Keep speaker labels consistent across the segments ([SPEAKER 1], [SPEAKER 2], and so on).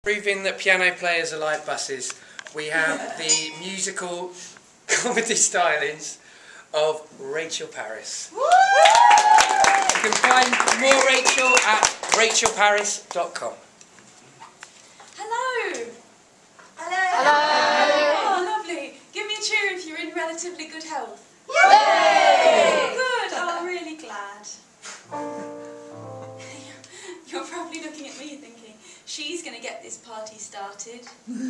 [SPEAKER 1] Proving that piano players are like buses, we have the musical comedy stylings of Rachel Parris. Woo! You can find more Rachel at rachelparris.com.
[SPEAKER 2] Hello!
[SPEAKER 3] Hello!
[SPEAKER 2] Hello! Oh, lovely. Give me a cheer if you're in relatively good health.
[SPEAKER 3] Yay!
[SPEAKER 2] Good, oh, I'm really glad. You're probably looking at me thinking, she's going to get this party started.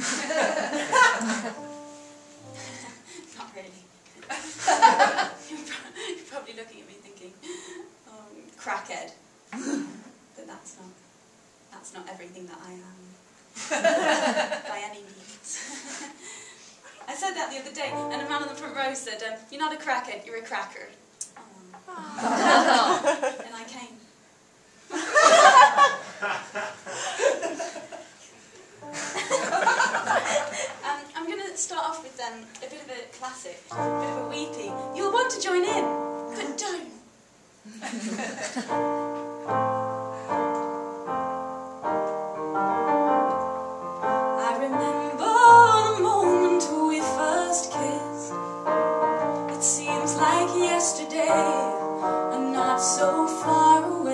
[SPEAKER 2] Not really. You're probably looking at me thinking, crackhead. But that's not everything that I am. By any means. I said that the other day, and a man on the front row said, you're not a crackhead, you're a cracker. Oh. And I came. I'm going to start off with a bit of a classic, a bit of a weepy. You'll want to join in, but don't. I remember the moment we first kissed. It seems like yesterday, and not so far away.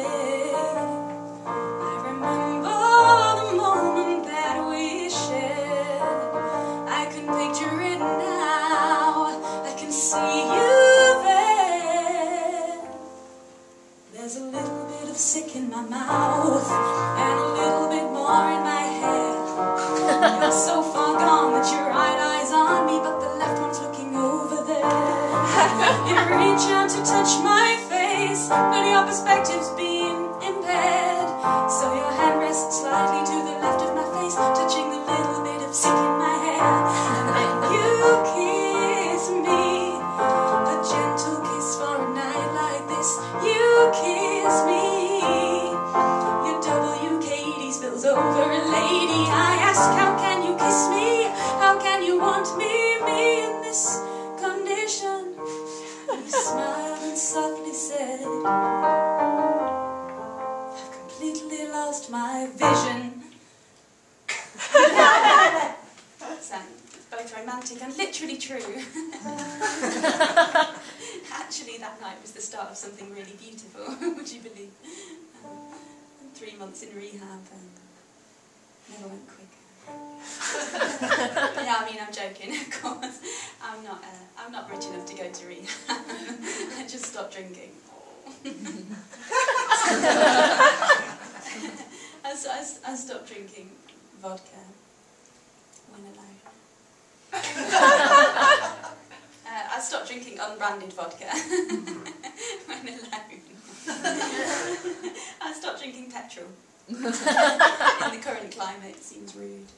[SPEAKER 2] I remember the moment that we shared. I can picture it now. I can see you there. There's a little bit of sick in my mouth, and a little bit more in my head. You're so far gone that your right eye's on me, but the left one's looking over there. You reach out to touch my face, but your perspective's being impaired. So your hand rests slightly to the left of my face, touching the little bit of sick in my hair. And then you kiss me, a gentle kiss for a night like this. You kiss me, your WK-80 spills over a lady. I ask, how can you kiss me? How can you want me in this condition? You smiled and softly said, I've completely lost my vision. So, it's both romantic and literally true. Actually, that night was the start of something really beautiful, would you believe? 3 months in rehab and never went quick. Yeah, I mean, I'm joking, of course. I'm not rich enough to go to rehab. I just stopped drinking. I stopped drinking vodka when alone. I stopped drinking unbranded vodka when alone. I stopped drinking petrol. In the current climate, it seems rude.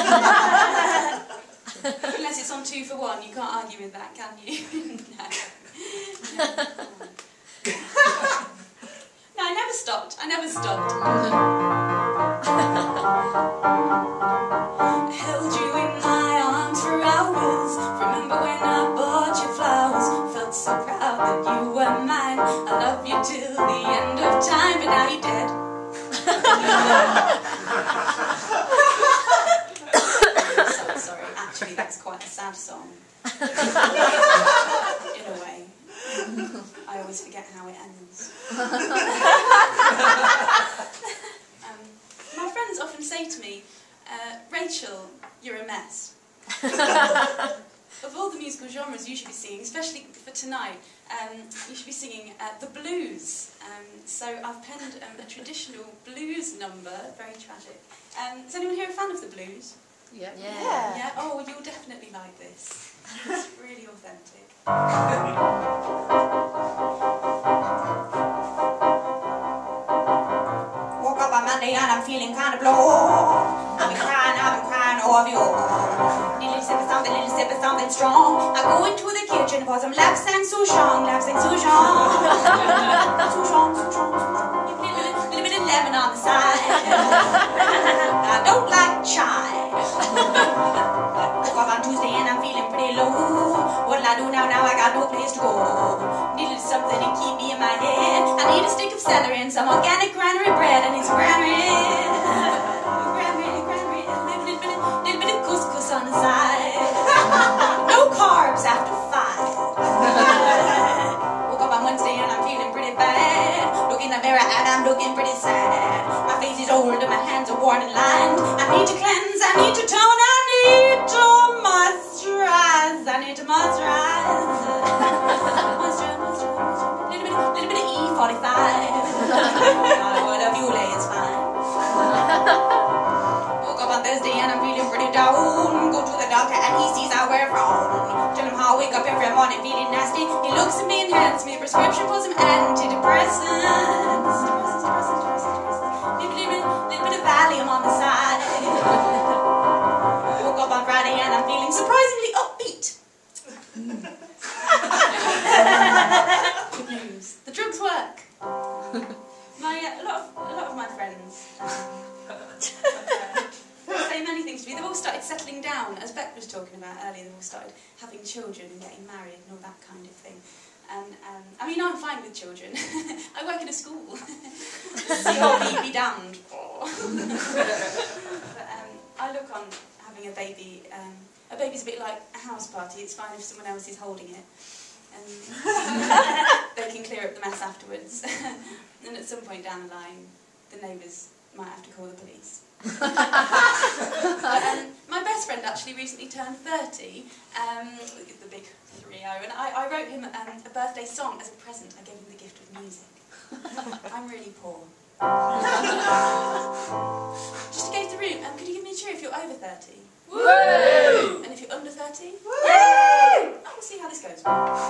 [SPEAKER 2] Unless it's on 2 for 1, you can't argue with that, can you? No, I never stopped. I never stopped. I held you in my arms for hours. Remember when I bought you flowers? Felt so proud that you were mine. I love you till the end of time, but now you're dead. So sorry, actually that's quite a sad song. In a way. I always forget how it ends. My friends often say to me, Rachel, you're a mess. Of all the musical genres you should be singing, especially for tonight, you should be singing the blues. So I've penned a traditional blues number, very tragic. Is anyone here a fan of the blues?
[SPEAKER 3] Yeah.
[SPEAKER 2] Yeah? Oh, you'll definitely like this. It's really authentic.
[SPEAKER 4] Woke up on Monday and I'm feeling kind of low. I've been crying over you. Little sip of something strong. I go into the kitchen for some Lap Sang Souchong, Lap Sang Souchong. Souchong, Souchong, Souchong. Little bit of lemon on the side. I don't like chai. Woke up on Tuesday and I'm feeling pretty low. What'll I do now? Now I got no place to go. Need a little something to keep me in my head. I need a stick of celery and some organic granary bread. And it's granary. Granary. I need to cleanse, I need to tone, I need to moisturize. I need to moisturize. Moisturize. Little bit of E45. What a Vule is fine. Woke up on Thursday and I'm feeling pretty down. Go to the doctor and he sees I wear wrong. Tell him how I wake up every morning feeling nasty. He looks at me and hands me a prescription for some antidepressants. Little bit of Valium on the side. Woke up on Friday and I'm feeling surprisingly upbeat. Good news. The drugs work. A lot of my friends say many things to me. They've all started settling down, as Beck was talking about earlier. They've all started having children and getting married and all that kind of thing. And I mean, I'm fine with children. I work in a school. CRB be damned. But I look on having a baby. A baby's a bit like a house party. It's fine if someone else is holding it, and they can clear up the mess afterwards. And at some point down the line, the neighbours might have to call the police. My best friend actually recently turned 30, the big 3-0, and I wrote him a birthday song as a present. I gave him the gift of music. I'm really poor. Just to gauge the room, could you give me a cheer if you're over 30? Woo! And if you're under 30? Woo! Oh, we'll see how this goes. It's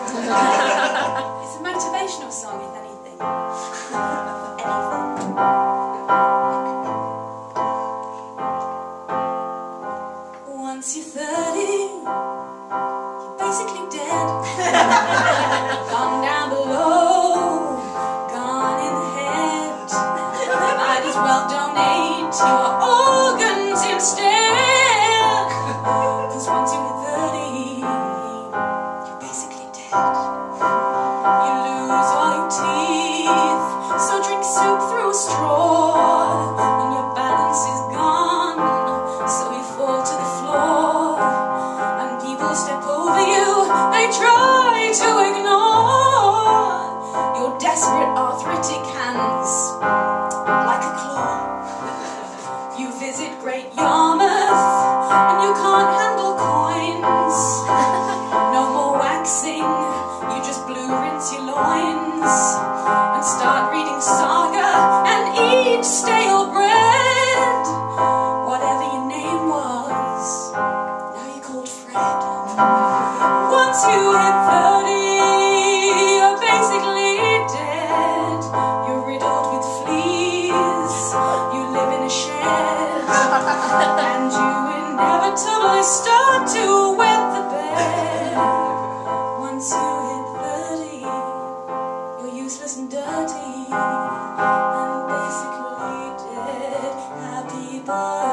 [SPEAKER 4] a motivational song, if anything. Once you're 30, you're basically dead. Gone down below, gone in the head. Might as well donate your organs instead. 'Cause once you hit 30, you're basically dead. You lose all your teeth, so drink soup through a straw. When your balance is gone, so you fall to the floor. And people step over you, they try to ignore your desperate arthritic hands like a claw. You visit Great Yarmouth, and you can't handle coins. No more waxing, you just blue rinse your loins and start reading saga and eat stale bread. Whatever your name was, now you're called Fred. Once you hit 30, you're basically dead. You're riddled with fleas, you live in a shed, and you inevitably start to wet the bed. Once you hit 30, you're useless and dirty, and basically dead. Happy birthday.